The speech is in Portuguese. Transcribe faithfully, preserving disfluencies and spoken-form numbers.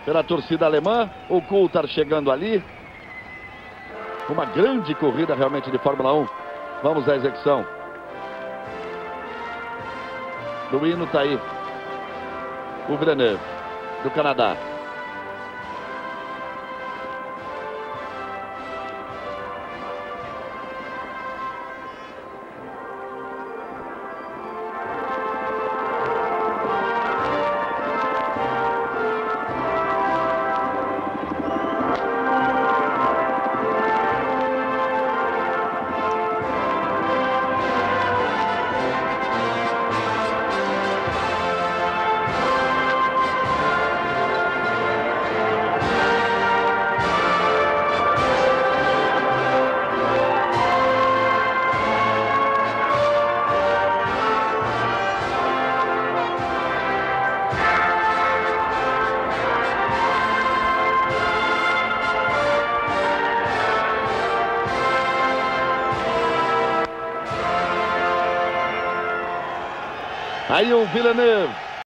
pela torcida alemã. O Coulthard chegando ali. Uma grande corrida realmente de Fórmula um. Vamos à execução. Do hino tá aí o Villeneuve, do Canadá. Aí o Villeneuve